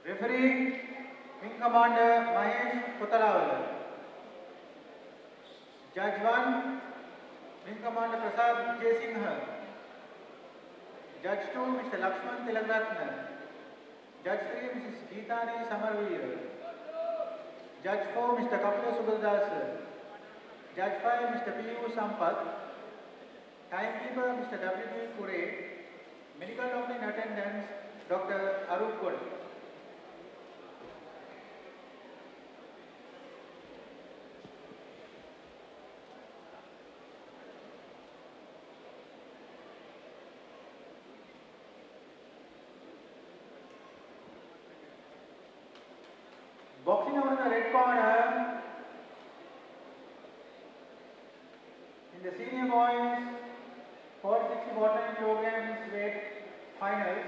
Referee, Wing Commander Mahesh Puttalawala. Judge 1, Wing Commander Prasad J. Singha. Judge 2, Mr. Lakshman Tilakratna. Judge 3, Mrs. Geetani Samarveer. Judge 4, Mr. Kapila Subhadas. Judge 5, Mr. P.U. Sampath. Timekeeper, Mr. W.B. Kure. Medical doctor in attendance, Dr. Arup Kode. Boxing over the red corner, in the senior boys 460 49 kilograms weight finals,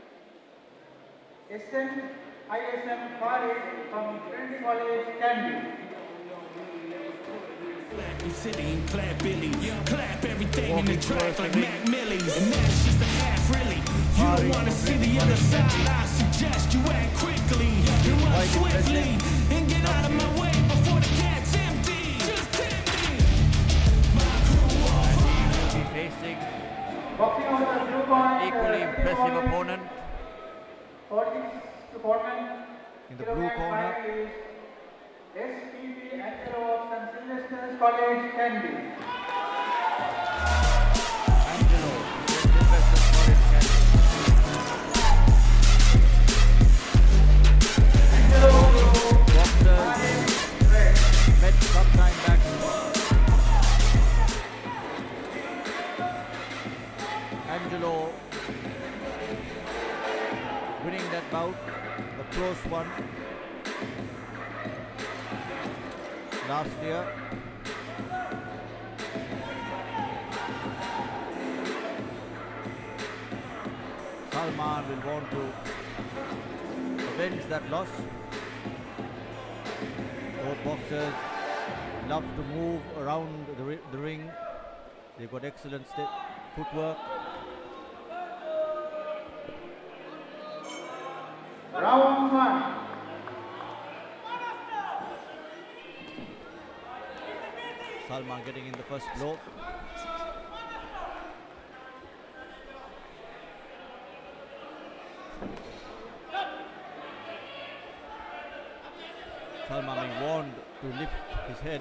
ISM Farid from Trinity College, Candy. City and clap Billy, clap everything in the track like Mac Millie's, and that's just a half really. You don't want to see the other side, I suggest you act quickly, you run swiftly, and get out of my way before the cat's empty. Just tip me. My crew all fire. Facing Boxing over the blue corner, equally impressive opponent 46 to 49 in the blue corner. SPP Angelo of St. Sylvester's College, Candy. Angelo, St. Sylvester's College, Candy. Boxers met sometime back. Angelo winning that bout, the close one. Last year, Salman will want to avenge that loss. Both boxers love to move around the ring. They've got excellent footwork. Round 1. Salman getting in the first blow. Salman being warned to lift his head.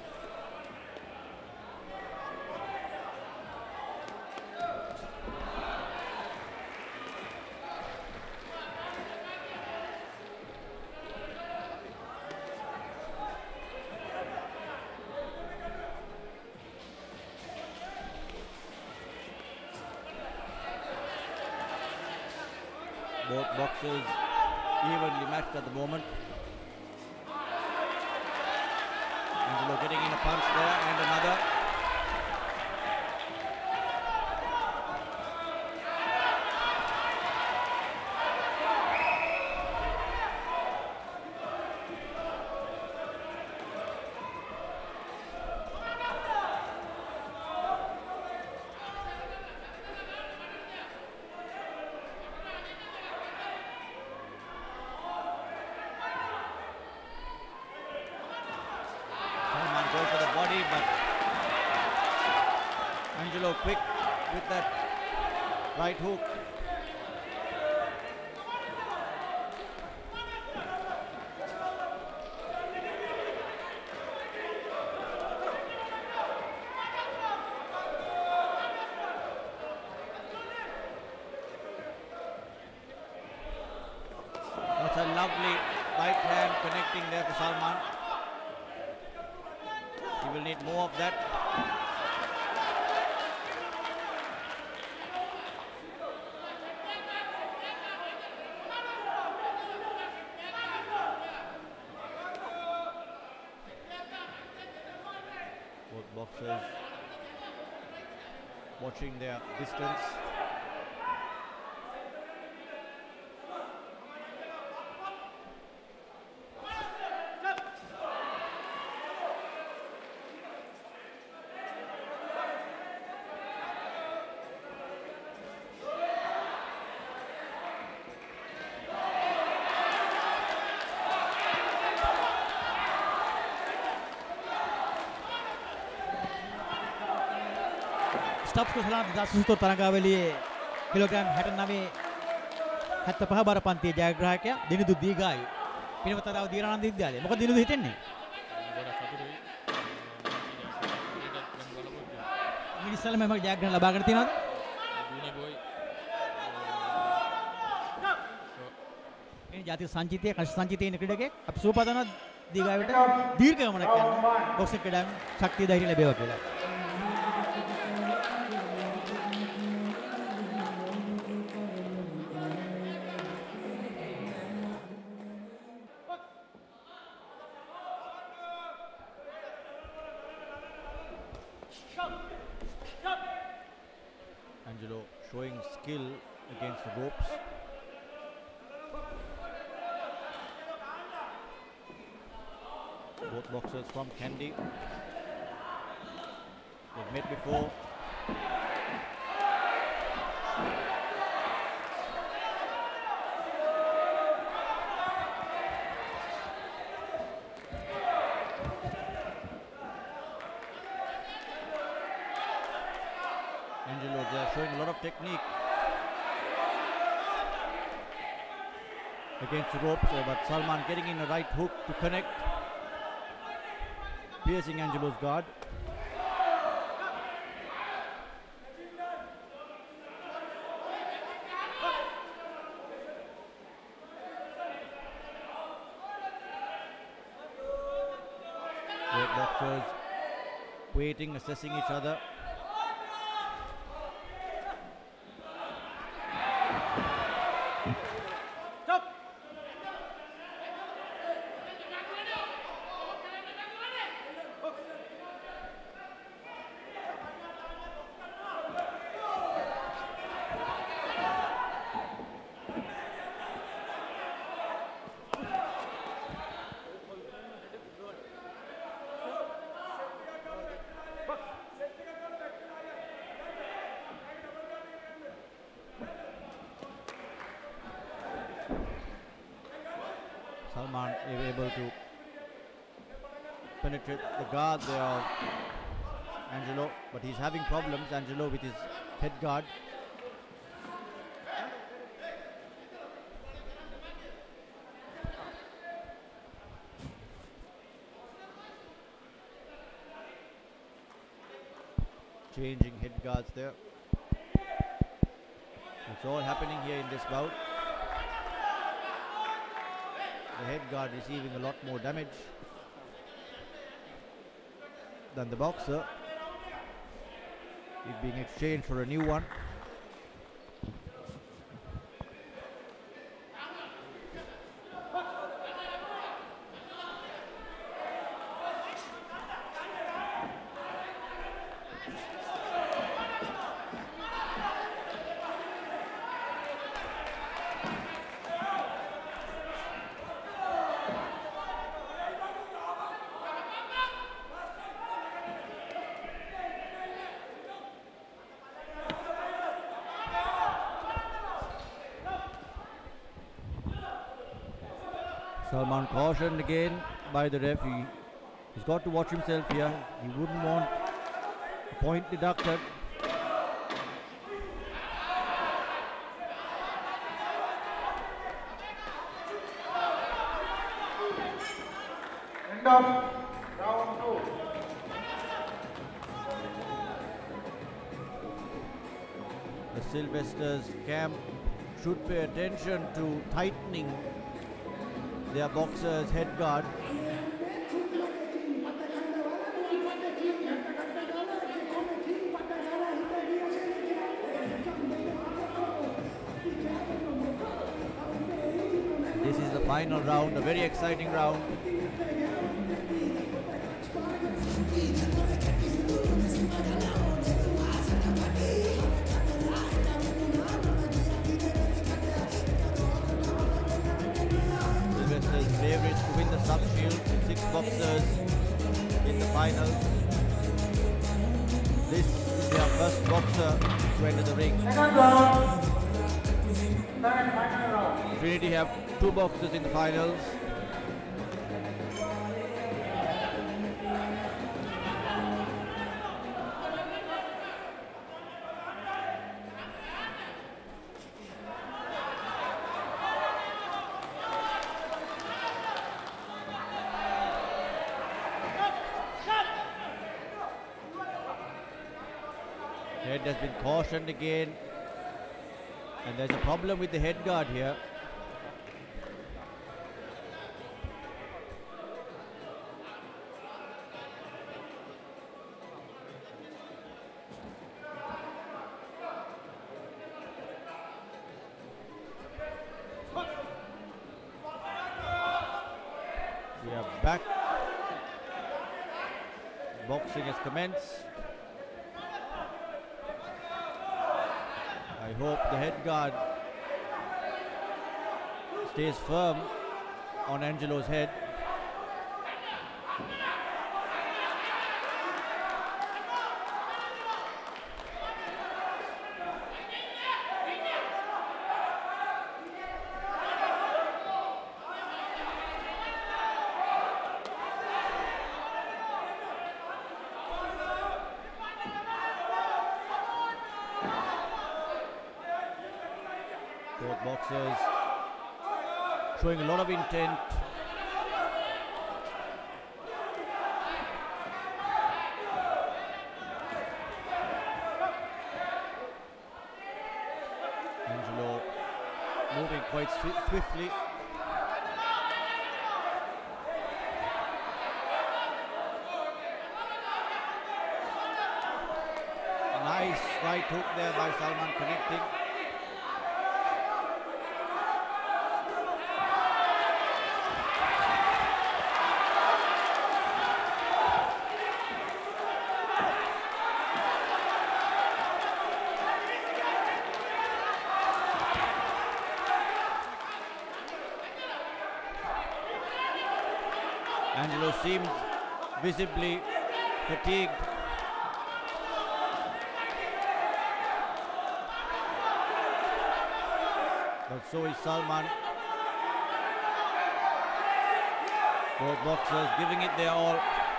Both boxers evenly matched at the moment. Angelo getting in a punch there and another. Goes for the body, but Angelo quick with that right hook. That's a lovely right hand connecting there for Salman. He will need more of that. Both boxers watching their distance. Stops කොසලාන 2023 තරඟාවලියේ kilogram 69 75 බර පන්තියේ ජයග්‍රාහකයා දිනිදු දීගායි පිනවතරාව දීරානන්ද විද්‍යාලය. මොකද දිනිදු හිතෙන්නේ? මිනිස්සල්ල මම ජයග්‍රහණ ලබාගෙන තියනවාද? මේ ජාතික සංචිතයේ කෂ සංචිතයේ ඉන්න ක්‍රීඩකයෙක් අපි සුවපදවන දීගාවට දීර්ඝ ගමනක් යන්න බොක්ස් එක ක්‍රීඩාවෙන් ශක්තිය ධෛර්යය ලැබේවා කියලා. Angelo showing skill against the ropes. Both boxers from Kandy. They've met before. Angelo, they are showing a lot of technique against the ropes, but Salman getting in a right hook to connect, piercing Angelo's guard. Both boxers waiting, assessing each other. Salman is able to penetrate the guard there of Angelo, but he's having problems, Angelo, with his head guard. Changing head guards there. It's all happening here in this bout. The head guard receiving a lot more damage than the boxer. It being exchanged for a new one. Salman cautioned again by the ref. He's got to watch himself here. He wouldn't want a point deducted. End of round 2. The Sylvester's camp should pay attention to tightening their boxer's head guard. This is the final round, a very exciting round. Favorites to win the sub shield, 6 boxers in the final. This is their first boxer to enter the ring. Second round. Third final round. Trinity have 2 boxers in the finals. Head has been cautioned again, and there's a problem with the head guard here. We are back. Boxing has commenced. I hope the head guard stays firm on Angelo's head. Both boxers showing a lot of intent. Angelo moving quite swiftly. Nice right hook there by Salman, connecting. Angelo seems visibly fatigued. But so is Salman. Both boxers giving it their all.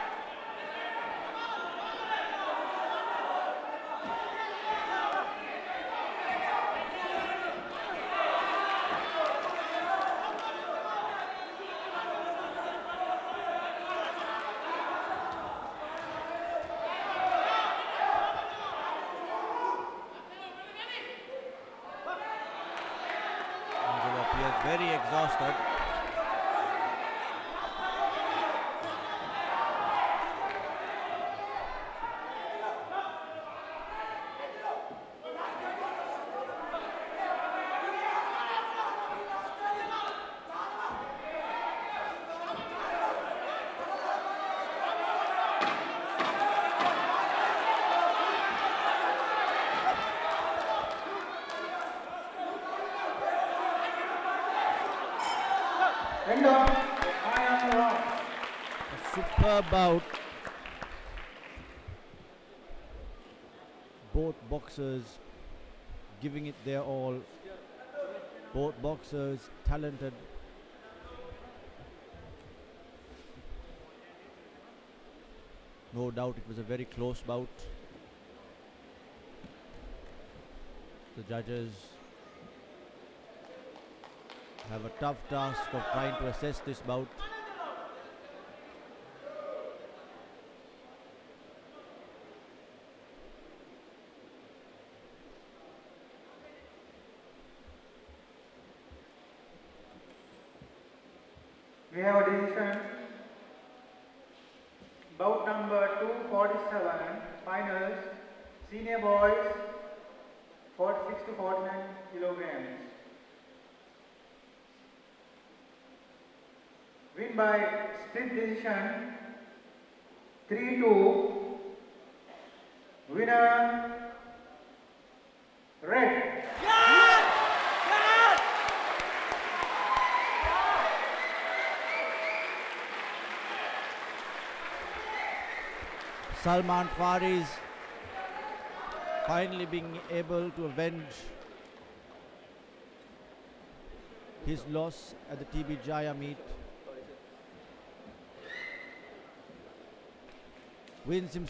Very exhausted. End of the final round. A superb bout. Both boxers giving it their all. Both boxers talented. No doubt it was a very close bout. The judges have a tough task of trying to assess this bout. We have a decision. Bout number 247, finals, senior boys, 46 to 49 kilograms. Win by split decision, 3-2. Winner, red. Salman Faris finally being able to avenge his loss at the TB Jaya meet. Wins himself